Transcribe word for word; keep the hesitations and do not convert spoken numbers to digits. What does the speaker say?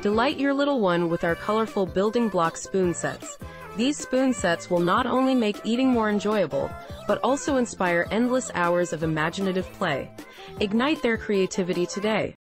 Delight your little one with our colorful building block spoon sets. These spoon sets will not only make eating more enjoyable, but also inspire endless hours of imaginative play. Ignite their creativity today.